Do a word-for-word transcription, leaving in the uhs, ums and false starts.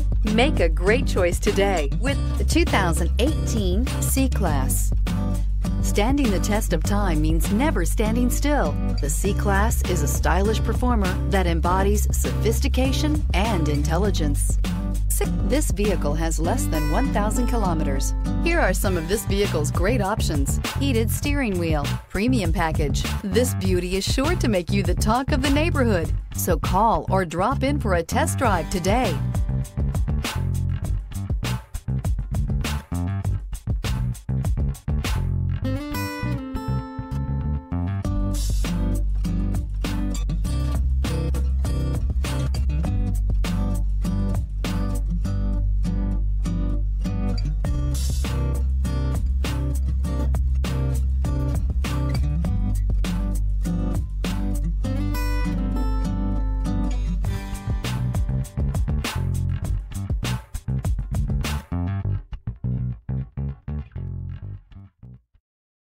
Make a great choice today with the two thousand eighteen C-Class. Standing the test of time means never standing still. The C-Class is a stylish performer that embodies sophistication and intelligence. This vehicle has less than one thousand kilometers. Here are some of this vehicle's great options: heated steering wheel, premium package. This beauty is sure to make you the talk of the neighborhood. So call or drop in for a test drive today.